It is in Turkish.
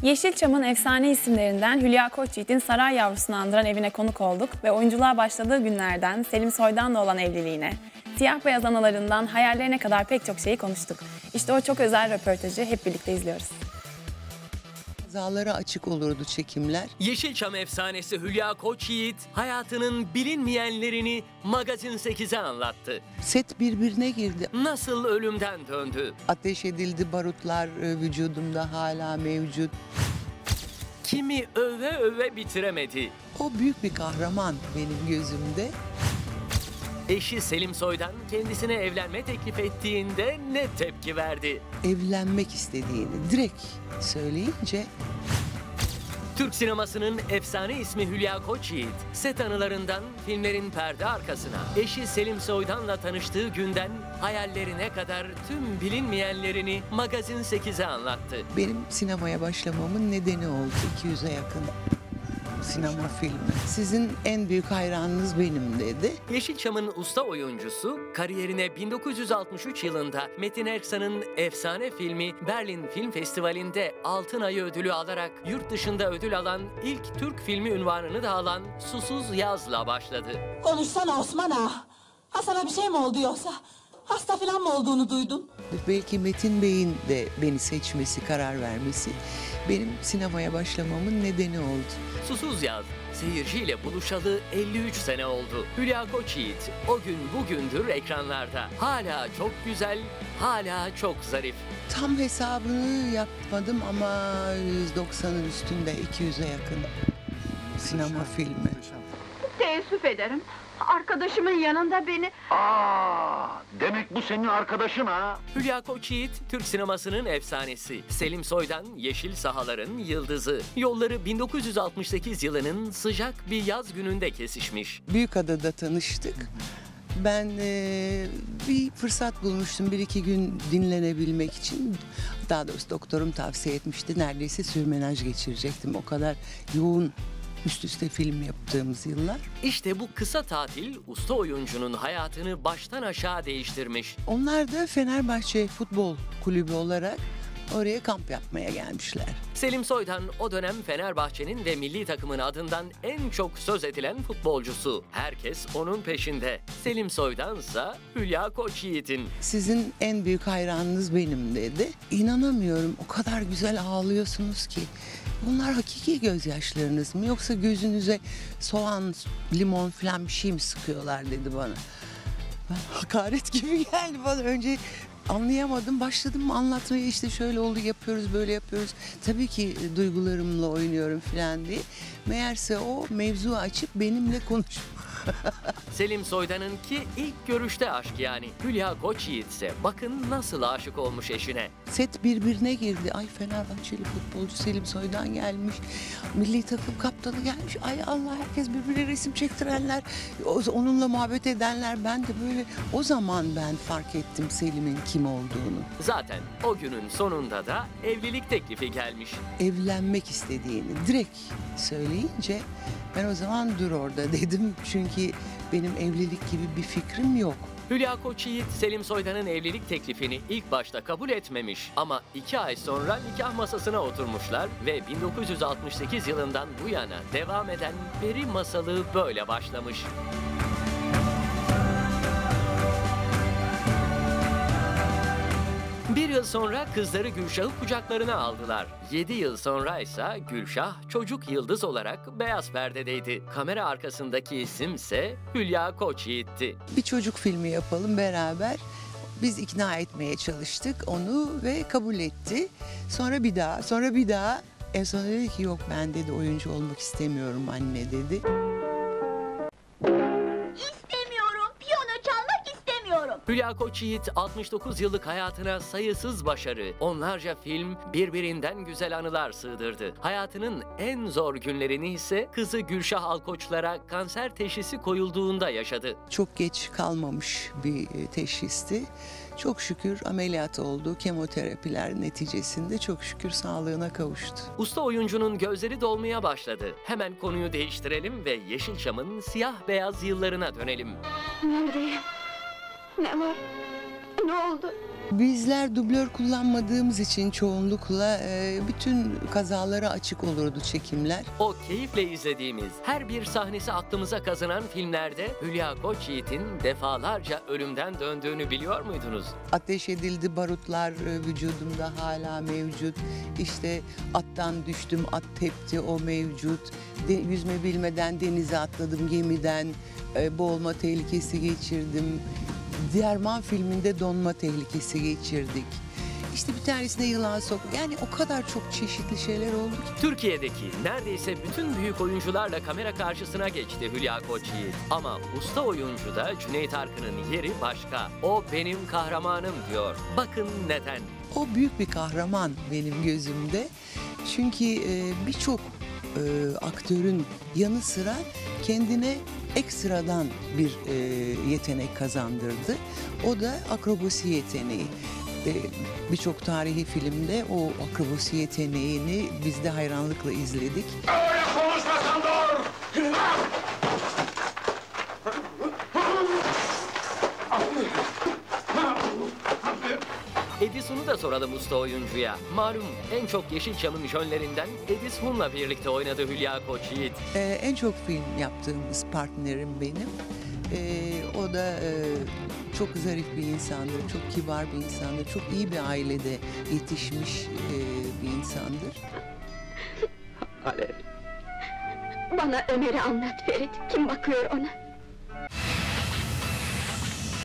Yeşilçam'ın efsane isimlerinden Hülya Koçyiğit'in saray yavrusunu andıran evine konuk olduk ve oyunculuğa başladığı günlerden Selim Soydan'la olan evliliğine, siyah beyaz anılarından hayallerine kadar pek çok şeyi konuştuk. İşte o çok özel röportajı hep birlikte izliyoruz. Kazalara açık olurdu çekimler. Yeşilçam efsanesi Hülya Koçyiğit hayatının bilinmeyenlerini Magazin 8'e anlattı. Set birbirine girdi. Nasıl ölümden döndü? Ateş edildi, barutlar vücudumda hala mevcut. Kimi öve öve bitiremedi. O büyük bir kahraman benim gözümde. Eşi Selim Soydan kendisine evlenme teklif ettiğinde ne tepki verdi? Evlenmek istediğini direkt söyleyince... Türk sinemasının efsane ismi Hülya Koçyiğit, set anılarından filmlerin perde arkasına, eşi Selim Soydan'la tanıştığı günden hayallerine kadar tüm bilinmeyenlerini Magazin 8'e anlattı. Benim sinemaya başlamamın nedeni oldu 200'e yakın sinema filmi. Sizin en büyük hayranınız benim dedi. Yeşilçam'ın usta oyuncusu kariyerine 1963 yılında Metin Erksan'ın efsane filmi Berlin Film Festivali'nde Altın Ayı ödülü alarak yurt dışında ödül alan ilk Türk filmi unvanını da alan Susuz Yaz'la başladı. Konuşsana Osman ağa. Hasan'a bir şey mi oldu yoksa? Hasta falan mı olduğunu duydun? Belki Metin Bey'in de beni seçmesi, karar vermesi benim sinemaya başlamamın nedeni oldu. Susuz Yaz, seyirciyle buluşalı 53 sene oldu. Hülya Koçyiğit o gün bugündür ekranlarda. Hala çok güzel, hala çok zarif. Tam hesabını yapmadım ama 190'ın üstünde 200'e yakın sinema filmi. Teessüf ederim. Arkadaşımın yanında beni... Demek bu senin arkadaşın ha? Hülya Koçyiğit, Türk sinemasının efsanesi. Selim Soydan, yeşil sahaların yıldızı. Yolları 1968 yılının sıcak bir yaz gününde kesişmiş. Büyükada'da tanıştık. Ben bir fırsat bulmuştum 1-2 gün dinlenebilmek için. Daha doğrusu doktorum tavsiye etmişti. Neredeyse sürmenaj geçirecektim. O kadar yoğun üst üste film yaptığımız yıllar. İşte bu kısa tatil usta oyuncunun hayatını baştan aşağı değiştirmiş. Onlar da Fenerbahçe Futbol Kulübü olarak oraya kamp yapmaya gelmişler. Selim Soydan o dönem Fenerbahçe'nin ve milli takımın adından en çok söz edilen futbolcusu. Herkes onun peşinde. Selim Soydan'sa Hülya Koçyiğit'in. Sizin en büyük hayranınız benim dedi. İnanamıyorum, o kadar güzel ağlıyorsunuz ki. Bunlar hakiki gözyaşlarınız mı yoksa gözünüze soğan, limon falan bir şey mi sıkıyorlar dedi bana. Ben, hakaret gibi geldi bana. Önce anlayamadım, başladım anlatmaya, işte şöyle oldu, yapıyoruz, böyle yapıyoruz. Tabii ki duygularımla oynuyorum falan diye. Meğerse o mevzu açıp benimle konuşuyor. Selim Soydan'ınki ilk görüşte aşk yani. Hülya Koçyiğit ise bakın nasıl aşık olmuş eşine. Set birbirine girdi. Ay, Fenerbahçeli futbolcu Selim Soydan gelmiş. Milli takım kaptanı gelmiş. Ay Allah, herkes birbirine resim çektirenler. Onunla muhabbet edenler. Ben de böyle o zaman ben fark ettim Selim'in kim olduğunu. Zaten o günün sonunda da evlilik teklifi gelmiş. Evlenmek istediğini direkt söyleyince ben o zaman dur orada dedim. Çünkü benim evlilik gibi bir fikrim yok. Hülya Koçyiğit, Selim Soydan'ın evlilik teklifini ilk başta kabul etmemiş. Ama 2 ay sonra nikah masasına oturmuşlar ve 1968 yılından bu yana devam eden peri masalı böyle başlamış. Bir yıl sonra kızları Gülşah'ı kucaklarına aldılar. 7 yıl sonra ise Gülşah çocuk yıldız olarak beyaz perdedeydi. Kamera arkasındaki isimse Hülya Koçyiğit'ti. Bir çocuk filmi yapalım beraber. Biz ikna etmeye çalıştık onu ve kabul etti. Sonra bir daha, sonra bir daha. En son dedi ki yok, ben dedi oyuncu olmak istemiyorum anne dedi. Hülya Koçyiğit 69 yıllık hayatına sayısız başarı, onlarca film, birbirinden güzel anılar sığdırdı. Hayatının en zor günlerini ise kızı Gülşah Alkoçlar'a kanser teşhisi koyulduğunda yaşadı. Çok geç kalmamış bir teşhisti. Çok şükür ameliyat oldu. Kemoterapiler neticesinde çok şükür sağlığına kavuştu. Usta oyuncunun gözleri dolmaya başladı. Hemen konuyu değiştirelim ve Yeşilçam'ın siyah beyaz yıllarına dönelim. Neredeyim? Ne var? Ne oldu? Bizler dublör kullanmadığımız için çoğunlukla bütün kazalara açık olurdu çekimler. O keyifle izlediğimiz her bir sahnesi aklımıza kazınan filmlerde Hülya Koçyiğit'in defalarca ölümden döndüğünü biliyor muydunuz? Ateş edildi, barutlar vücudumda hala mevcut. İşte attan düştüm, at tepti, o mevcut. Yüzme bilmeden denize atladım gemiden, boğulma tehlikesi geçirdim. Derman filminde donma tehlikesi geçirdik. İşte bir tanesinde yılan sok. Yani o kadar çok çeşitli şeyler oldu ki. Türkiye'deki neredeyse bütün büyük oyuncularla kamera karşısına geçti Hülya Koçyiğit. Ama usta oyuncuda Cüneyt Arkın'ın yeri başka. O benim kahramanım diyor. Bakın neden? O büyük bir kahraman benim gözümde. Çünkü birçok aktörün yanı sıra kendine ekstradan bir yetenek kazandırdı. O da akrobasi yeteneği. Birçok tarihi filmde o akrobasi yeteneğini biz de hayranlıkla izledik. Öyle konuşmasan dur! Edison'u da soralım usta oyuncuya. Malum en çok Yeşilçam'ın jönlerinden Edison'la birlikte oynadı Hülya Koçyiğit. En çok film yaptığımız partnerim benim. O da çok zarif bir insandır, çok kibar bir insandır, çok iyi bir ailede yetişmiş bir insandır. Bana Ömer'i anlat Ferit. Kim bakıyor ona?